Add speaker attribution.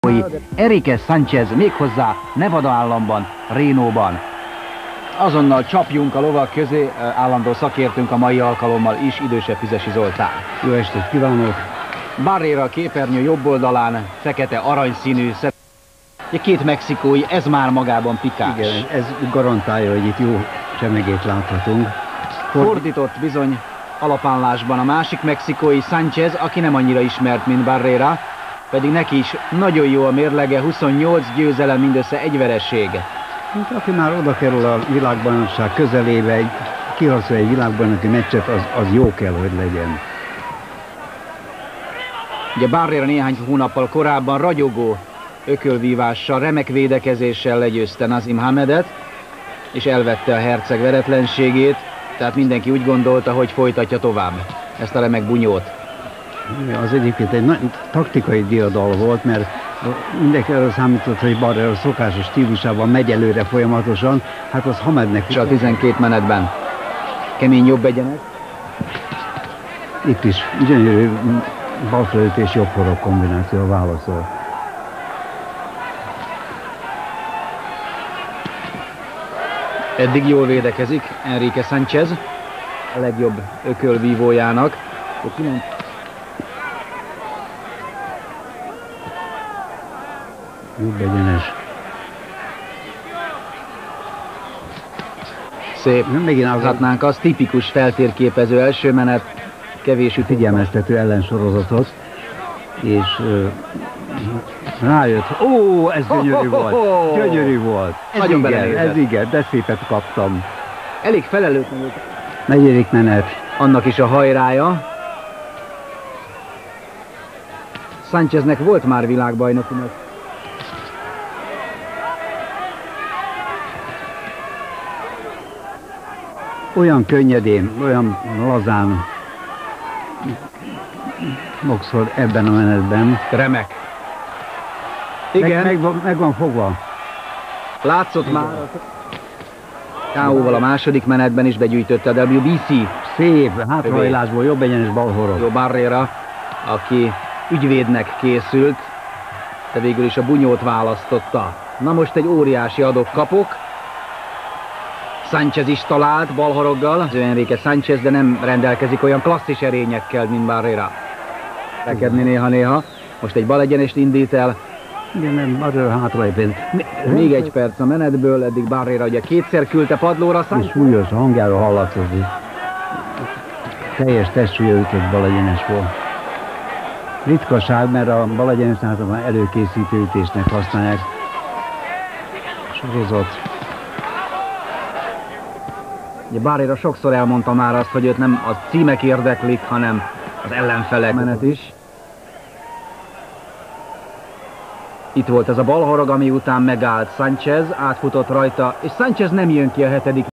Speaker 1: Enrique Sanchez méghozzá Nevada államban, Renóban. Azonnal csapjunk a lovak közé, állandó szakértünk a mai alkalommal is, idősebb Füzesi Zoltán.
Speaker 2: Jó estét kívánok!
Speaker 1: Barrera a képernyő jobb oldalán, fekete aranyszínű, két mexikói, ez már magában pikáns.
Speaker 2: Igen, ez garantálja, hogy itt jó csemegét láthatunk.
Speaker 1: Fordított bizony alapállásban a másik mexikói, Sanchez, aki nem annyira ismert, mint Barrera, pedig neki is nagyon jó a mérlege, 28 győzelem, mindössze egy vereség.
Speaker 2: Hát, aki már oda kerül a világbajnokság közelébe, kiharcol egy világbajnoki meccset, az jó kell, hogy legyen.
Speaker 1: Ugye Barrera néhány hónappal korábban ragyogó ökölvívással, remek védekezéssel legyőzte Nazim Hamedet, és elvette a herceg veretlenségét, tehát mindenki úgy gondolta, hogy folytatja tovább ezt a remek bunyót.
Speaker 2: Az egyébként egy nagy taktikai diadal volt, mert mindenki arra számított, hogy Barrera szokásos stílusában megy előre folyamatosan, hát az Hamednek...
Speaker 1: És a 12 menetben kemény jobb egyenes.
Speaker 2: Itt is gyönyörű balfölött és jobb horog kombináció válaszol.
Speaker 1: Eddig jól védekezik Enrique Sanchez, a legjobb ökölvívójának.
Speaker 2: Jobb egyenes.
Speaker 1: Szép. Megint láthatnánk az tipikus feltérképező első menet, kevés
Speaker 2: figyelmeztető ellensorozatot, és rájött. Ó, ez gyönyörű volt. Gyönyörű volt.
Speaker 1: Nagyon belenézett.
Speaker 2: Ez igen, de szépet kaptam.
Speaker 1: Elég felelőtlenül.
Speaker 2: Negyedik menet.
Speaker 1: Annak is a hajrája. Sancheznek volt már világbajnoki meccs.
Speaker 2: Olyan könnyedén, olyan lazán boxol ebben a menetben.
Speaker 1: Remek. Igen.
Speaker 2: Meg van fogva.
Speaker 1: Látszott igen. Már K.O.-val a második menetben is begyűjtötte a WBC.
Speaker 2: Szép, hátrahajlásból jobb egyenes balhorog.
Speaker 1: Jó Barrera, aki ügyvédnek készült, de végül is a bunyót választotta. Na most egy óriási adok-kapok. Sanchez is talált balhoroggal, az Enrique Sanchez, de nem rendelkezik olyan klasszis erényekkel, mint Barrera. Rekedni néha-néha. Most egy balegyenest indít el.
Speaker 2: Igen, nem, Barrera hátralépén.
Speaker 1: Még egy perc a menetből, eddig Barrera ugye kétszer küldte padlóra.
Speaker 2: És súlyos, a hangjáról hallatszik. Teljes testsúlya ütött balegyenes volt. Ritkaság, mert a balegyenes általában előkészítő ütésnek használják. Sorozat.
Speaker 1: Ugye Barrera sokszor elmondta már azt, hogy őt nem a címek érdeklik, hanem az ellenfelek menet is. Itt volt ez a balhorog, ami után megállt Sanchez, átfutott rajta, és Sanchez nem jön ki a 7.